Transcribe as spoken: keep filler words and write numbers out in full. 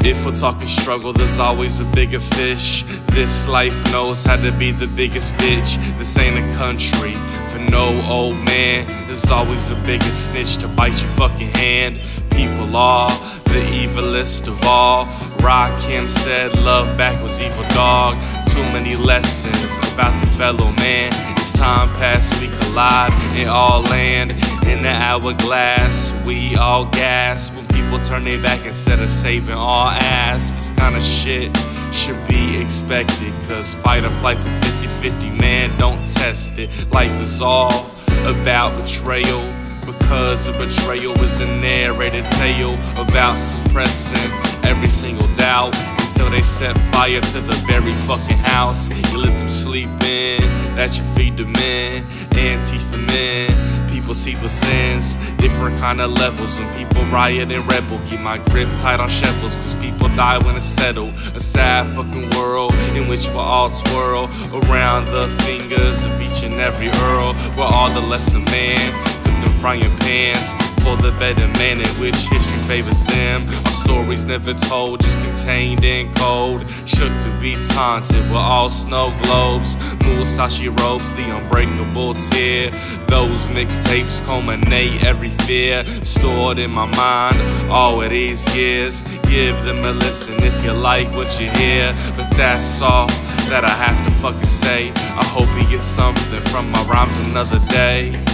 If we're talking struggle, there's always a bigger fish. This life knows how to be the biggest bitch. This ain't a country for no old man. There's always a bigger snitch to bite your fucking hand. People are the evilest of all. Rakim said love back was evil, dog. Too many lessons about the fellow man. As time passed, we collide and all land in the hourglass. We all gasp when people turn their back instead of saving all ass. This kind of shit should be expected, cause fight or flight's a fifty fifty, man, don't test it. Life is all about betrayal, because a betrayal is a narrated tale about suppressing every single doubt until they set fire to the very fucking house. You let them sleep in, that you feed the men and teach the men. People see the sins, different kind of levels. When people riot and rebel, keep my grip tight on shovels, cause people die when it's settled. A sad fucking world in which we'll all twirl around the fingers of each and every earl. We're all the lesser man, frying pans for the better man in which history favors them. Our stories never told, just contained in code. Shook to be taunted with all snow globes. Musashi ropes, the unbreakable tear. Those mixtapes culminate every fear stored in my mind all of these years. Give them a listen if you like what you hear. But that's all that I have to fucking say. I hope you get something from my rhymes another day.